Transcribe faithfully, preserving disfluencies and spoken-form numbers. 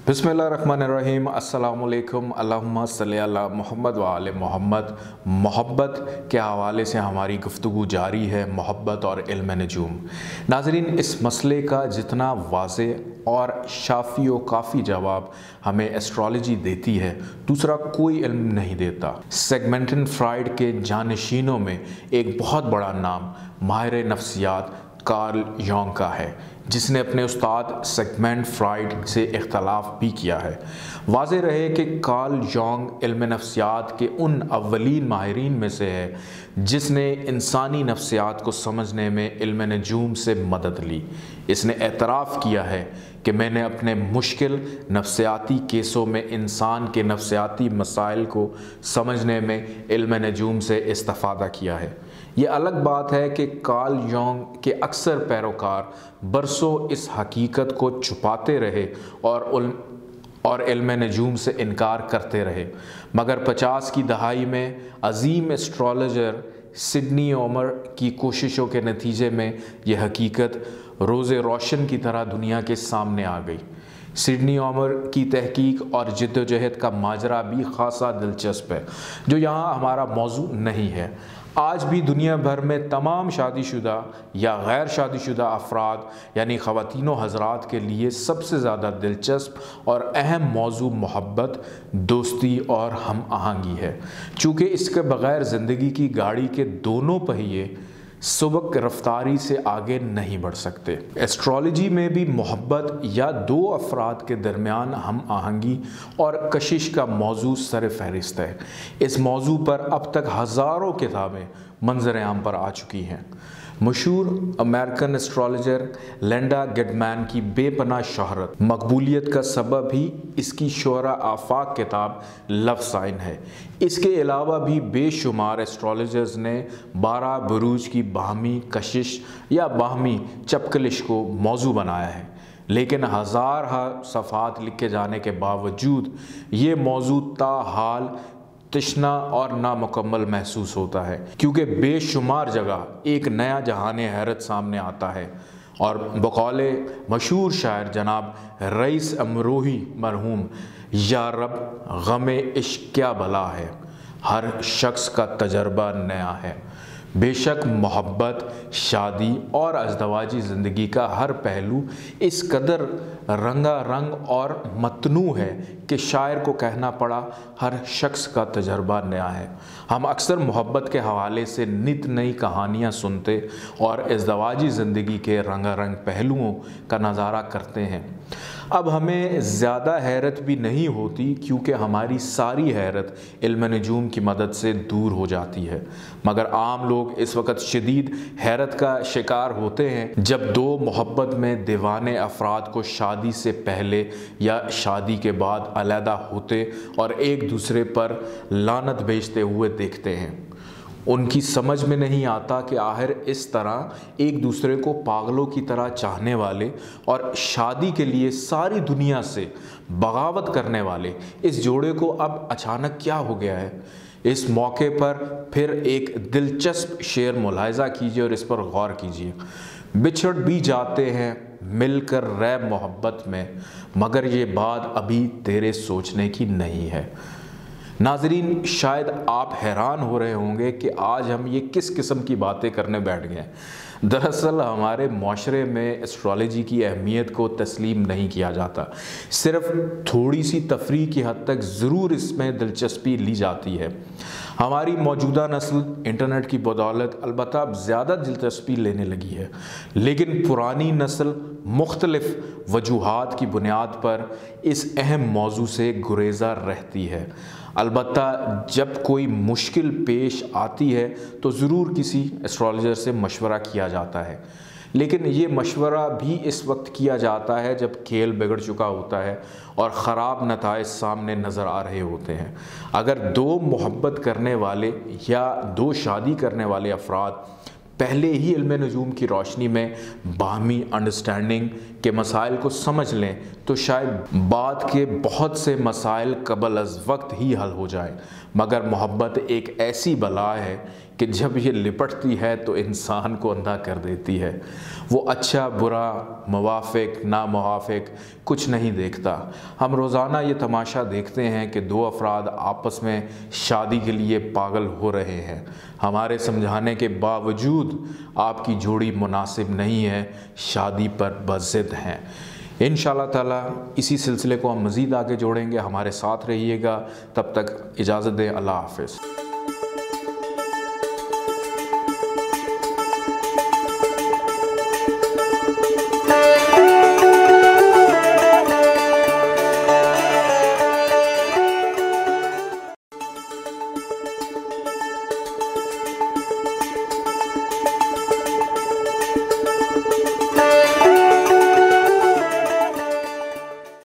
बिस्मिल्लाहिर्रहमानिर्रहीम अस्सलामुअलैकुम अल्लाहुम्मा सल्ली अला मोहम्मद व आले मोहम्मद। मोहब्बत के हवाले से हमारी गुफ्तगू जारी है, मोहब्बत और इल्म नजूम। नाज़रीन, इस मसले का जितना वाज़े और शाफ़ी व काफ़ी जवाब हमें एस्ट्रोलॉजी देती है, दूसरा कोई इल्म नहीं देता। सिगमंड फ्रॉइड के जानशीनों में एक बहुत बड़ा नाम माहिर नफ्सियात कार्ल योंग का है, जिसने अपने उस्ताद सिगमंड फ्रॉइड से इख्तलाफ भी किया है। वाज़े रहे कि कार्ल योंग इल्म नफ्सियात के उन अव्वलीन माहिरीन में से है जिसने इंसानी नफ्सियात को समझने में इल्म नजूम से मदद ली। इसने एतराफ़ किया है कि मैंने अपने मुश्किल नफ्सियाती केसों में इंसान के नफ्सियाती मसाइल को समझने में इल्म नजूम से इस्तिफ़ादा किया है। ये अलग बात है कि कार्ल योंग के अक्सर पैरोकार बरसों इस हकीकत को छुपाते रहे और उल और इल्म नजूम से इनकार करते रहे, मगर पचास की दहाई में अजीम एस्ट्रोलॉजर सिडनी ओमर की कोशिशों के नतीजे में यह हकीकत रोज़े रोशन की तरह दुनिया के सामने आ गई। सिडनी ओमर की तहकीक और जिद्दोजहद का माजरा भी खासा दिलचस्प है, जो यहाँ हमारा मौजू नहीं है। आज भी दुनिया भर में तमाम शादीशुदा या गैर शादीशुदा अफराद यानी ख़वातीनो हज़रात के लिए सबसे ज़्यादा दिलचस्प और अहम मौजू मोहब्बत, दोस्ती और हम आहंगी है, चूँकि इसके बग़ैर ज़िंदगी की गाड़ी के दोनों पहिए सबक रफ्तारी से आगे नहीं बढ़ सकते। एस्ट्रोलॉजी में भी मोहब्बत या दो अफराद के दरमियान हम आहंगी और कशिश का मौजू सर फहरिस्त है। इस मौजू पर अब तक हज़ारों किताबें मंजर आम पर आ चुकी हैं। मशहूर अमेरिकन एस्ट्रोलॉजर लिंडा गेडमैन की बेपनाह शोहरत, मकबूलियत का सबब ही इसकी शोहरा आफाक किताब लव साइन है। इसके अलावा भी बेशुमार एस्ट्रोलॉजर्स ने बारह बुरूज की बाहमी कशिश या बाहमी चपकलिश को मौजू बनाया है, लेकिन हज़ार सफ़ात लिखे जाने के बावजूद ये मौजू ताहाल तशना और नामुकम्मल महसूस होता है, क्योंकि बेशुमार जगह एक नया जहान हैरत सामने आता है। और बकौले मशहूर शायर जनाब रईस अमरोही मरहूम, या रब गमे इश्क क्या भला है, हर शख्स का तजर्बा नया है। बेशक मोहब्बत, शादी और अज़दवाजी ज़िंदगी का हर पहलू इस कदर रंगा रंग और मतनू है कि शायर को कहना पड़ा, हर शख्स का तजर्बा नया है। हम अक्सर मोहब्बत के हवाले से नित नई कहानियाँ सुनते और अज़दवाजी ज़िंदगी के रंगारंग पहलुओं का नज़ारा करते हैं। अब हमें ज़्यादा हैरत भी नहीं होती, क्योंकि हमारी सारी हैरत इल्म नजूम की मदद से दूर हो जाती है। मगर आम लोग इस वक्त शदीद हैरत का शिकार होते हैं जब दो मोहब्बत में दीवाने अफराद को शादी से पहले या शादी के बाद अलहदा होते और एक दूसरे पर लानत भेजते हुए देखते हैं। उनकी समझ में नहीं आता कि आखिर इस तरह एक दूसरे को पागलों की तरह चाहने वाले और शादी के लिए सारी दुनिया से बगावत करने वाले इस जोड़े को अब अचानक क्या हो गया है। इस मौके पर फिर एक दिलचस्प शेर मुलाहिज़ा कीजिए और इस पर गौर कीजिए। बिछड़ भी जाते हैं मिलकर रह मोहब्बत में, मगर ये बात अभी तेरे सोचने की नहीं है। नाज़रीन, शायद आप हैरान हो रहे होंगे कि आज हम ये किस किस्म की बातें करने बैठ गए। दरअसल हमारे माशरे में एस्ट्रोलॉजी की अहमियत को तस्लीम नहीं किया जाता, सिर्फ थोड़ी सी तफरीह की हद तक ज़रूर इसमें दिलचस्पी ली जाती है। हमारी मौजूदा नस्ल इंटरनेट की बदौलत अलबत्ता अब ज़्यादा दिलचस्पी लेने लगी है, लेकिन पुरानी नस्ल मुख्तलिफ वजूहात की बुनियाद पर इस अहम मौजू से गुरेज़ा रहती है। अलबत्ता जब कोई मुश्किल पेश आती है तो ज़रूर किसी एस्ट्रोलॉजर से मशवरा किया जाता है, लेकिन ये मशवरा भी इस वक्त किया जाता है जब खेल बिगड़ चुका होता है और ख़राब नताइज सामने नज़र आ रहे होते हैं। अगर दो मोहब्बत करने वाले या दो शादी करने वाले अफराद पहले ही इल्म नजूम की रोशनी में बाहमी अंडरस्टैंडिंग के मसाइल को समझ लें तो शायद बात के बहुत से मसाइल कबल अज़ वक्त ही हल हो जाए। मगर मोहब्बत एक ऐसी बला है کہ جب یہ لپٹتی ہے تو انسان کو اندھا کر دیتی ہے۔ وہ اچھا برا، موافق ناموافق کچھ نہیں دیکھتا۔ ہم روزانہ یہ تماشا دیکھتے ہیں کہ دو افراد آپس میں شادی کے لیے پاگل ہو رہے ہیں۔ ہمارے سمجھانے کے باوجود آپ کی جوڑی مناسب نہیں ہے، شادی پر بضد ہیں۔ انشاءاللہ تعالیٰ اسی سلسلے کو ہم مزید آگے جوڑیں گے، ہمارے ساتھ رہیے گا۔ تب تک اجازت دیں، اللہ حافظ۔